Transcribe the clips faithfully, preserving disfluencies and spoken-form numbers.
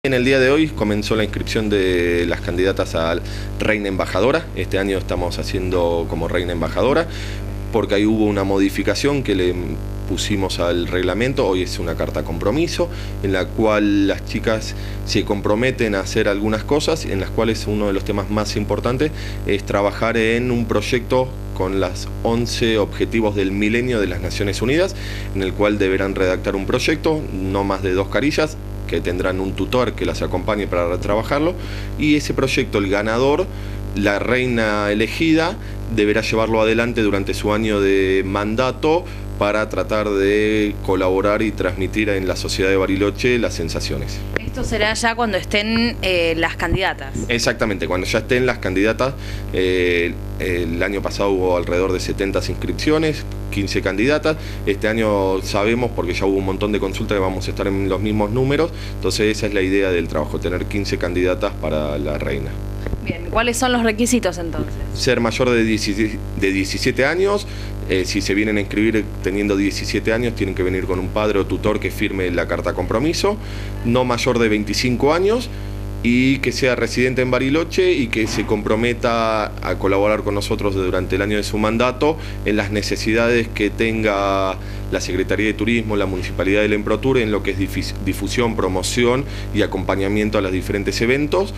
En el día de hoy comenzó la inscripción de las candidatas a Reina Embajadora. Este año estamos haciendo como Reina Embajadora porque ahí hubo una modificación que le pusimos al reglamento. Hoy es una carta compromiso en la cual las chicas se comprometen a hacer algunas cosas, en las cuales uno de los temas más importantes es trabajar en un proyecto con los once objetivos del milenio de las Naciones Unidas, en el cual deberán redactar un proyecto, no más de dos carillas, que tendrán un tutor que las acompañe para trabajarlo, y ese proyecto, el ganador, la reina elegida, deberá llevarlo adelante durante su año de mandato para tratar de colaborar y transmitir en la sociedad de Bariloche las sensaciones. Esto será ya cuando estén eh, las candidatas. Exactamente, cuando ya estén las candidatas. Eh, el año pasado hubo alrededor de setenta inscripciones, quince candidatas. Este año sabemos, porque ya hubo un montón de consultas, que vamos a estar en los mismos números. Entonces esa es la idea del trabajo, tener quince candidatas para la reina. Bien, ¿cuáles son los requisitos entonces? Ser mayor de diecisiete años. Eh, si se vienen a inscribir teniendo diecisiete años, tienen que venir con un padre o tutor que firme la carta compromiso. No mayor de veinticinco años y que sea residente en Bariloche y que se comprometa a colaborar con nosotros durante el año de su mandato en las necesidades que tenga la Secretaría de Turismo, la Municipalidad del Emprotur, en lo que es difusión, promoción y acompañamiento a los diferentes eventos,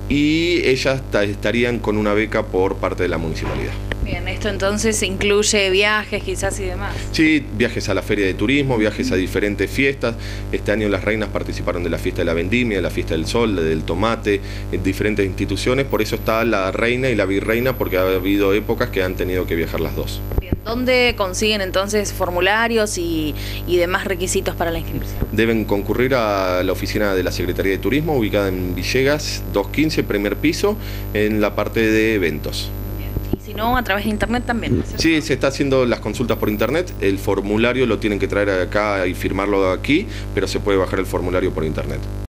y ellas estarían con una beca por parte de la municipalidad. Bien, esto entonces incluye viajes quizás y demás. Sí, viajes a la feria de turismo, viajes a diferentes fiestas. Este año las reinas participaron de la fiesta de la vendimia, de la fiesta del sol, del tomate, en diferentes instituciones. Por eso está la reina y la virreina, porque ha habido épocas que han tenido que viajar las dos. Bien, ¿dónde consiguen entonces formularios y, y demás requisitos para la inscripción? Deben concurrir a la oficina de la Secretaría de Turismo, ubicada en Villegas doscientos quince, primer piso, en la parte de eventos. Si no, a través de internet también. Sí, se está haciendo las consultas por internet. El formulario lo tienen que traer acá y firmarlo aquí, pero se puede bajar el formulario por internet.